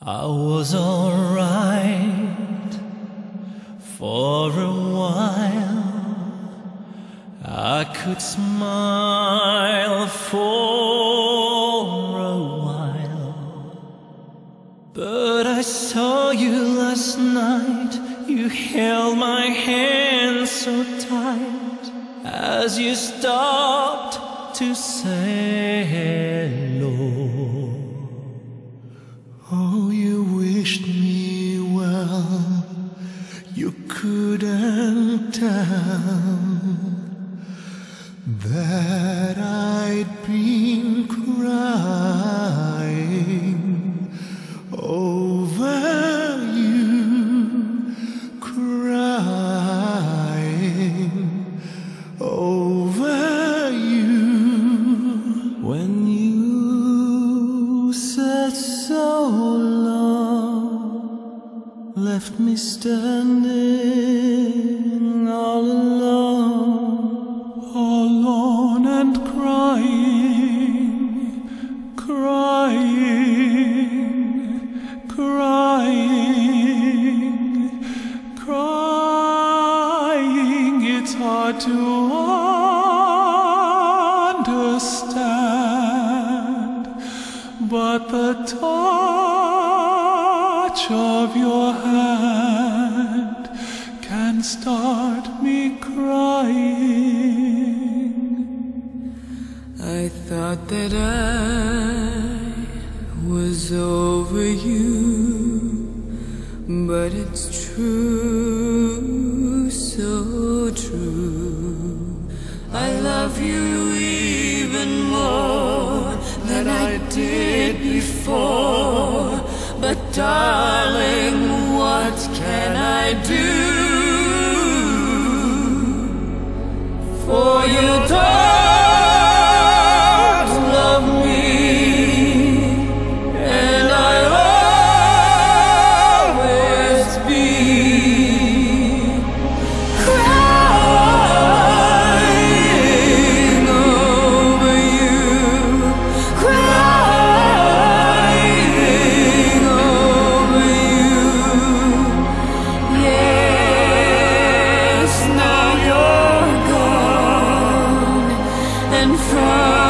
I was alright for a while. I could smile for a while, but I saw you last night. You held my hand so tight as you stopped to say hello. Oh, you wished me well. You couldn't tell that I'd been crying over you, crying over you. When you said so long, left me standing all alone and crying, crying, crying, crying. It's hard to understand, but the touch of your hand can start me crying. I thought that I was over you, but it's true, so true. I love you even more than I did before, but darling, what can I do? For you don't love me, and I'll always be crying over you, crying over you. Yes, now you're gone, and from